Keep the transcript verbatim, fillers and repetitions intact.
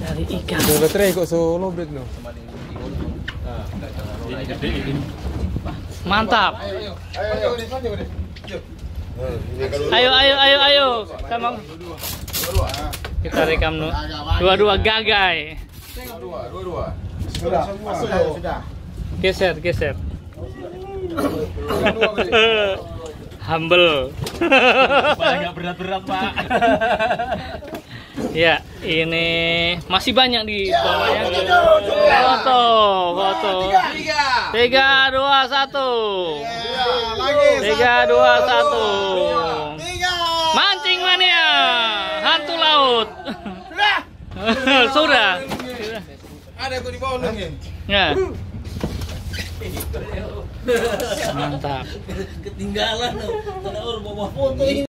Cari ikan. Udah teri kok solo bet no. Mantap. Ayo ayo ayo ayo. Sama. Kita rekam nu. Dua-dua gagai. Dua-dua. Sudah, sudah. Geser, geser. Humble. Banyak berat-berat, Pak. Ya, ini masih banyak di bawahnya. Foto, foto. Tiga, dua, satu. Tiga, dua, satu. Mancing mania, hantu laut. Sudah. Ada tuh di bawah nih. Ya. Mantap. Ketinggalan. Ada orang bawa foto ini.